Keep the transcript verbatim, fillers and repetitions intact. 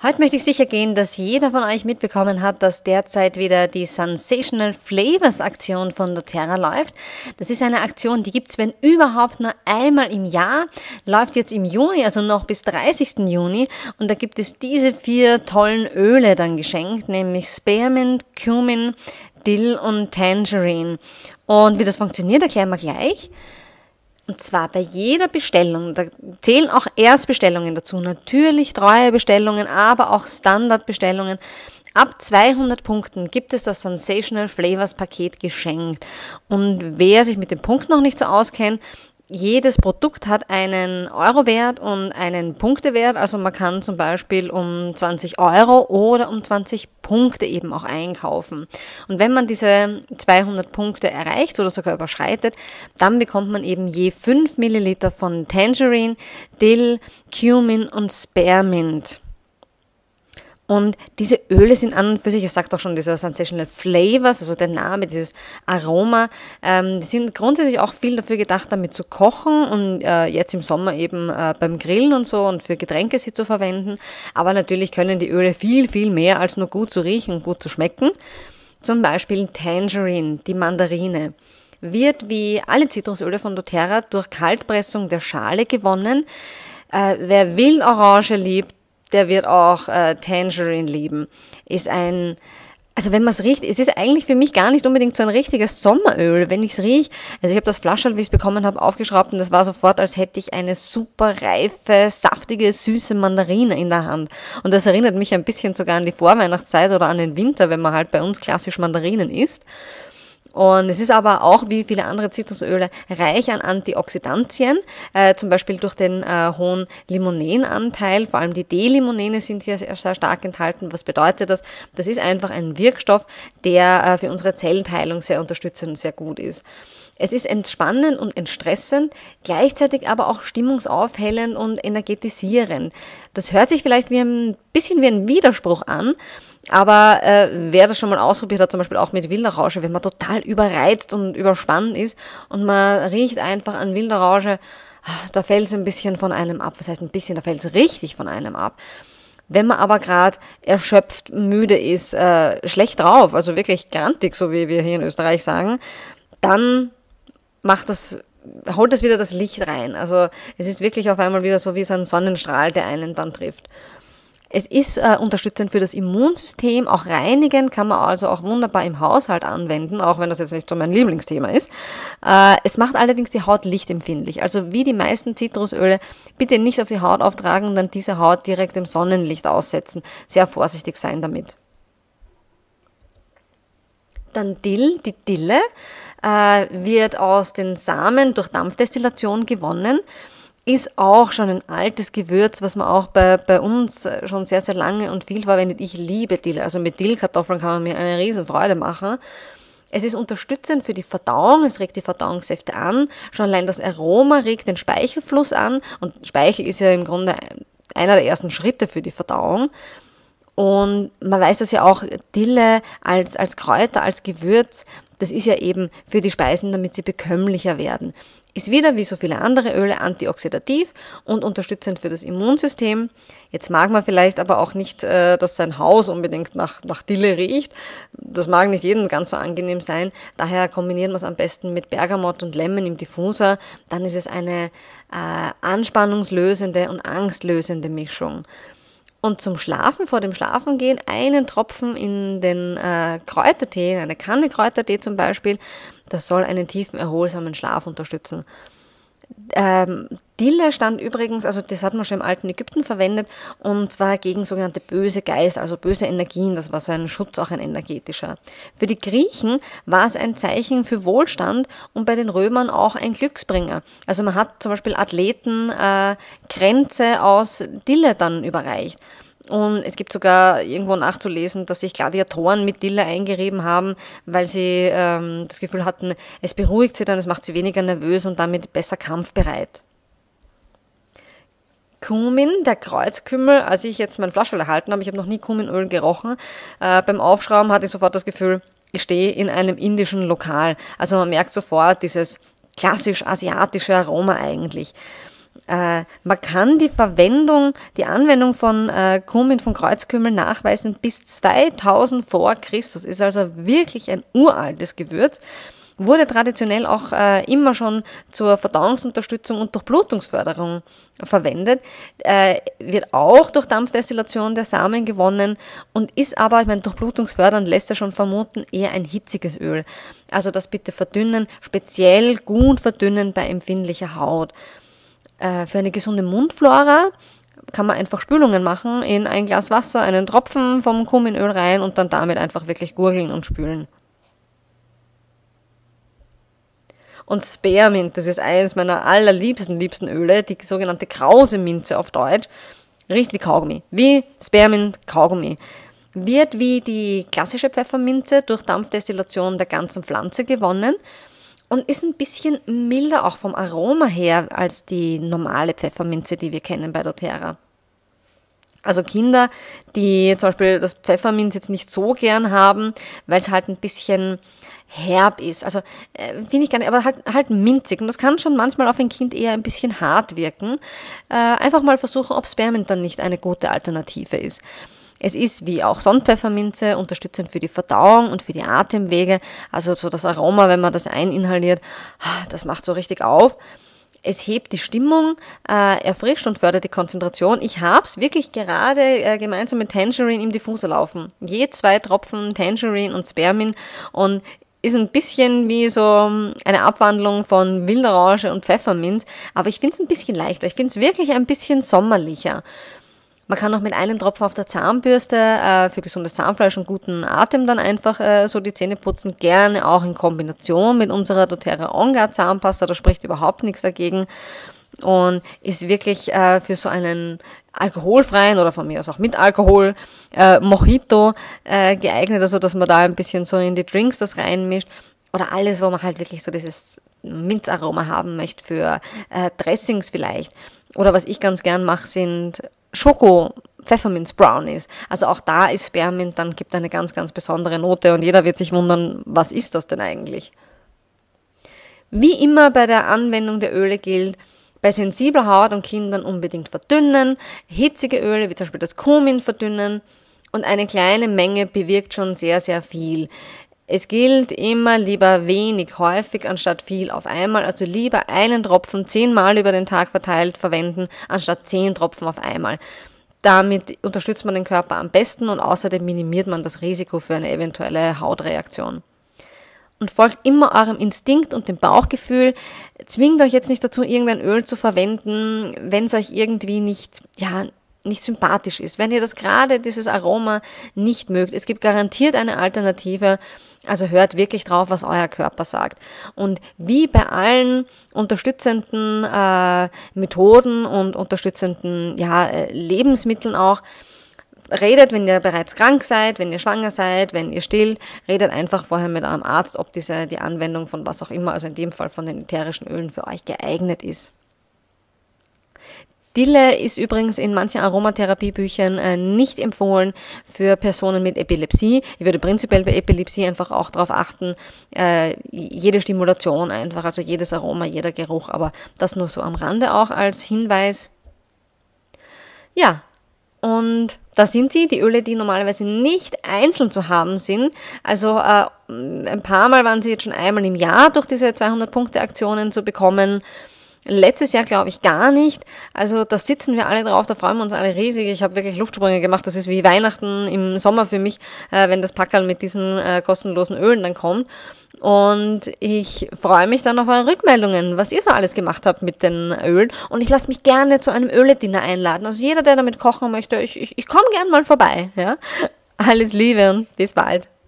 Heute möchte ich sicher gehen, dass jeder von euch mitbekommen hat, dass derzeit wieder die Sensational Flavors Aktion von doTERRA läuft. Das ist eine Aktion, die gibt's, wenn überhaupt, nur einmal im Jahr, läuft jetzt im Juni, also noch bis dreißigsten Juni, und da gibt es diese vier tollen Öle dann geschenkt, nämlich Spearmint, Cumin, Dill und Tangerine. Und wie das funktioniert, erklären wir gleich. Und zwar bei jeder Bestellung, da zählen auch Erstbestellungen dazu, natürlich treue Bestellungen, aber auch Standardbestellungen. Ab zweihundert Punkten gibt es das Sensational Flavors Paket geschenkt. Und wer sich mit den Punkten noch nicht so auskennt, jedes Produkt hat einen Eurowert und einen Punktewert, also man kann zum Beispiel um zwanzig Euro oder um zwanzig Punkte eben auch einkaufen. Und wenn man diese zweihundert Punkte erreicht oder sogar überschreitet, dann bekommt man eben je fünf Milliliter von Tangerine, Dill, Cumin und Spearmint. Und diese Öle sind an und für sich, es sagt auch schon dieser Sensational Flavors, also der Name, dieses Aroma, ähm, die sind grundsätzlich auch viel dafür gedacht, damit zu kochen und äh, jetzt im Sommer eben äh, beim Grillen und so und für Getränke sie zu verwenden. Aber natürlich können die Öle viel, viel mehr als nur gut zu riechen und gut zu schmecken. Zum Beispiel Tangerine, die Mandarine, wird wie alle Zitrusöle von doTERRA durch Kaltpressung der Schale gewonnen. Äh, wer Wildorange liebt, der wird auch äh, Tangerine lieben. Ist ein, also wenn man es riecht, es ist eigentlich für mich gar nicht unbedingt so ein richtiges Sommeröl, wenn ich es rieche. Also ich habe das Flascherl, wie ich es bekommen habe, aufgeschraubt und das war sofort, als hätte ich eine super reife, saftige, süße Mandarine in der Hand. Und das erinnert mich ein bisschen sogar an die Vorweihnachtszeit oder an den Winter, wenn man halt bei uns klassisch Mandarinen isst. Und es ist aber auch, wie viele andere Zitrusöle, reich an Antioxidantien, äh, zum Beispiel durch den äh, hohen Limonenanteil. Vor allem die D-Limonene sind hier sehr, sehr stark enthalten. Was bedeutet das? Das ist einfach ein Wirkstoff, der äh, für unsere Zellteilung sehr unterstützend und sehr gut ist. Es ist entspannend und entstressend, gleichzeitig aber auch stimmungsaufhellend und energetisierend. Das hört sich vielleicht wie ein bisschen wie ein Widerspruch an, aber äh, wer das schon mal ausprobiert hat, zum Beispiel auch mit Wildorange, wenn man total überreizt und überspannt ist und man riecht einfach an Wildorange, da fällt es ein bisschen von einem ab. Was heißt ein bisschen, da fällt es richtig von einem ab. Wenn man aber gerade erschöpft, müde ist, äh, schlecht drauf, also wirklich grantig, so wie wir hier in Österreich sagen, dann macht das, holt das wieder das Licht rein. Also es ist wirklich auf einmal wieder so wie so ein Sonnenstrahl, der einen dann trifft. Es ist äh, unterstützend für das Immunsystem, auch reinigen kann man also auch wunderbar im Haushalt anwenden, auch wenn das jetzt nicht so mein Lieblingsthema ist. Äh, es macht allerdings die Haut lichtempfindlich, also wie die meisten Zitrusöle, bitte nicht auf die Haut auftragen und dann diese Haut direkt dem Sonnenlicht aussetzen. Sehr vorsichtig sein damit. Dann Dill, die Dille äh, wird aus den Samen durch Dampfdestillation gewonnen. Ist auch schon ein altes Gewürz, was man auch bei, bei uns schon sehr, sehr lange und viel verwendet. Ich liebe Dill. Also mit Dillkartoffeln kann man mir eine riesen Freude machen. Es ist unterstützend für die Verdauung, es regt die Verdauungssäfte an. Schon allein das Aroma regt den Speichelfluss an. Und Speichel ist ja im Grunde einer der ersten Schritte für die Verdauung. Und man weiß das ja auch, Dille als, als Kräuter, als Gewürz, das ist ja eben für die Speisen, damit sie bekömmlicher werden. Ist wieder wie so viele andere Öle antioxidativ und unterstützend für das Immunsystem. Jetzt mag man vielleicht aber auch nicht, äh, dass sein Haus unbedingt nach, nach Dille riecht. Das mag nicht jedem ganz so angenehm sein. Daher kombinieren wir es am besten mit Bergamott und Lemon im Diffuser. Dann ist es eine äh, anspannungslösende und angstlösende Mischung. Und zum Schlafen, vor dem Schlafengehen, einen Tropfen in den äh, Kräutertee, eine Kanne Kräutertee zum Beispiel, das soll einen tiefen, erholsamen Schlaf unterstützen. Ähm, Dille stand übrigens, also das hat man schon im alten Ägypten verwendet, und zwar gegen sogenannte böse Geister, also böse Energien, das war so ein Schutz, auch ein energetischer. Für die Griechen war es ein Zeichen für Wohlstand und bei den Römern auch ein Glücksbringer. Also man hat zum Beispiel Athleten äh, Kränze aus Dille dann überreicht. Und es gibt sogar irgendwo nachzulesen, dass sich Gladiatoren mit Dille eingerieben haben, weil sie ähm, das Gefühl hatten, es beruhigt sie dann, es macht sie weniger nervös und damit besser kampfbereit. Cumin, der Kreuzkümmel, als ich jetzt mein Flascherl erhalten habe, ich habe noch nie Cuminöl gerochen, äh, beim Aufschrauben hatte ich sofort das Gefühl, ich stehe in einem indischen Lokal. Also man merkt sofort dieses klassisch asiatische Aroma eigentlich. Äh, man kann die Verwendung, die Anwendung von äh, Kumin, von Kreuzkümmel nachweisen bis zweitausend vor Christus. Ist also wirklich ein uraltes Gewürz. Wurde traditionell auch äh, immer schon zur Verdauungsunterstützung und Durchblutungsförderung verwendet, äh, wird auch durch Dampfdestillation der Samen gewonnen und ist aber, ich meine, durchblutungsfördernd lässt ja schon vermuten, eher ein hitziges Öl. Also das bitte verdünnen, speziell gut verdünnen bei empfindlicher Haut. Äh, für eine gesunde Mundflora kann man einfach Spülungen machen, in ein Glas Wasser einen Tropfen vom Kuminöl rein und dann damit einfach wirklich gurgeln und spülen. Und Spearmint, das ist eines meiner allerliebsten, liebsten Öle, die sogenannte Krause-Minze auf Deutsch, riecht wie Kaugummi, wie Spearmint Kaugummi. Wird wie die klassische Pfefferminze durch Dampfdestillation der ganzen Pflanze gewonnen und ist ein bisschen milder auch vom Aroma her als die normale Pfefferminze, die wir kennen bei doTERRA. Also Kinder, die zum Beispiel das Pfefferminz jetzt nicht so gern haben, weil es halt ein bisschen herb ist. Also äh, finde ich gar nicht, aber halt, halt minzig. Und das kann schon manchmal auf ein Kind eher ein bisschen hart wirken. Äh, einfach mal versuchen, ob Spearmint dann nicht eine gute Alternative ist. Es ist wie auch Sonnenpfefferminze unterstützend für die Verdauung und für die Atemwege. Also so das Aroma, wenn man das eininhaliert, das macht so richtig auf. Es hebt die Stimmung, äh, erfrischt und fördert die Konzentration. Ich habe es wirklich gerade äh, gemeinsam mit Tangerine im Diffuser laufen. Je zwei Tropfen Tangerine und Spearmint und ist ein bisschen wie so eine Abwandlung von Wildorange und Pfefferminz, aber ich finde es ein bisschen leichter. Ich finde es wirklich ein bisschen sommerlicher. Man kann auch mit einem Tropfen auf der Zahnbürste äh, für gesundes Zahnfleisch und guten Atem dann einfach äh, so die Zähne putzen. Gerne auch in Kombination mit unserer doTERRA On Guard Zahnpasta, da spricht überhaupt nichts dagegen. Und ist wirklich äh, für so einen alkoholfreien oder von mir aus auch mit Alkohol äh, Mojito äh, geeignet, also dass man da ein bisschen so in die Drinks das reinmischt oder alles, wo man halt wirklich so dieses Minzaroma haben möchte für äh, Dressings vielleicht. Oder was ich ganz gern mache, sind Schoko Pfefferminz Brownies. Also auch da ist Spearmint, dann gibt eine ganz, ganz besondere Note und jeder wird sich wundern, was ist das denn eigentlich? Wie immer bei der Anwendung der Öle gilt, bei sensibler Haut und Kindern unbedingt verdünnen, hitzige Öle wie zum Beispiel das Kumin verdünnen und eine kleine Menge bewirkt schon sehr, sehr viel. Es gilt immer lieber wenig häufig anstatt viel auf einmal, also lieber einen Tropfen zehnmal über den Tag verteilt verwenden, anstatt zehn Tropfen auf einmal. Damit unterstützt man den Körper am besten und außerdem minimiert man das Risiko für eine eventuelle Hautreaktion. Und folgt immer eurem Instinkt und dem Bauchgefühl. Zwingt euch jetzt nicht dazu, irgendein Öl zu verwenden, wenn es euch irgendwie nicht, ja, nicht sympathisch ist. Wenn ihr das gerade, dieses Aroma nicht mögt. Es gibt garantiert eine Alternative. Also hört wirklich drauf, was euer Körper sagt. Und wie bei allen unterstützenden äh, Methoden und unterstützenden ja, Lebensmitteln auch, redet, wenn ihr bereits krank seid, wenn ihr schwanger seid, wenn ihr stillt, redet einfach vorher mit eurem Arzt, ob diese, die Anwendung von was auch immer, also in dem Fall von den ätherischen Ölen für euch geeignet ist. Dille ist übrigens in manchen Aromatherapiebüchern äh, nicht empfohlen für Personen mit Epilepsie. Ich würde prinzipiell bei Epilepsie einfach auch darauf achten, äh, jede Stimulation einfach, also jedes Aroma, jeder Geruch, aber das nur so am Rande auch als Hinweis. Ja, und da sind sie, die Öle, die normalerweise nicht einzeln zu haben sind. Also äh, ein paar Mal waren sie jetzt schon einmal im Jahr durch diese zweihundert-Punkte-Aktionen zu bekommen. Letztes Jahr glaube ich gar nicht. Also da sitzen wir alle drauf, da freuen wir uns alle riesig. Ich habe wirklich Luftsprünge gemacht. Das ist wie Weihnachten im Sommer für mich, äh, wenn das Packerl mit diesen äh, kostenlosen Ölen dann kommt. Und ich freue mich dann auf eure Rückmeldungen, was ihr so alles gemacht habt mit den Ölen. Und ich lasse mich gerne zu einem Öle-Dinner einladen. Also jeder, der damit kochen möchte, ich, ich, ich komme gern mal vorbei. Ja? Alles Liebe und bis bald.